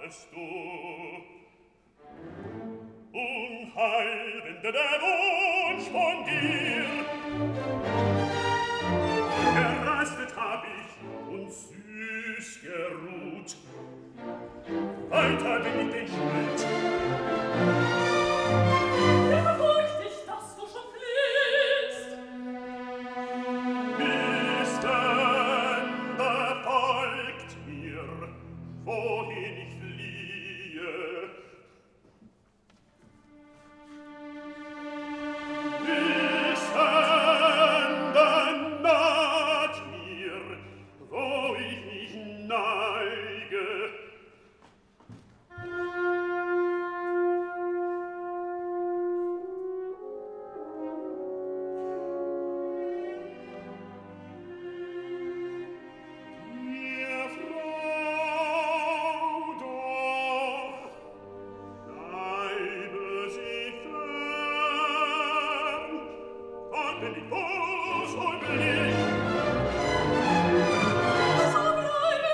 sagtest du. Unheil wende der Wunsch von dir. Gerastet hab ich und süß geruht. Weiter bin ich den Schritt. Wie verfolgt dich, dass du schon fliehst? Missländer folgt mir, wohin ich fliehe. Missländer naht mir, wo ich mich neige. Ihr Frau doch, bleibe sie fern, und bin ich bloß und blind. So bleibe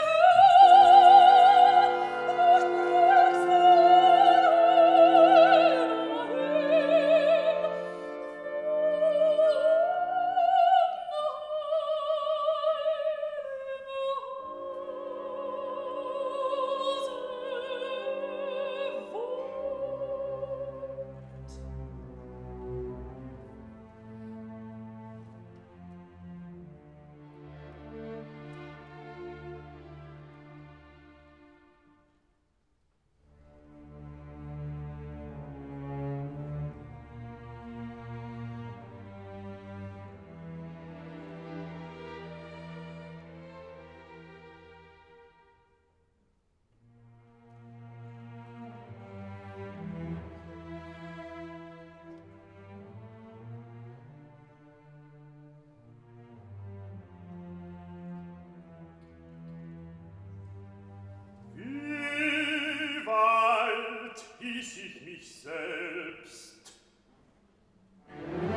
Wie weit hieß ich mich selbst?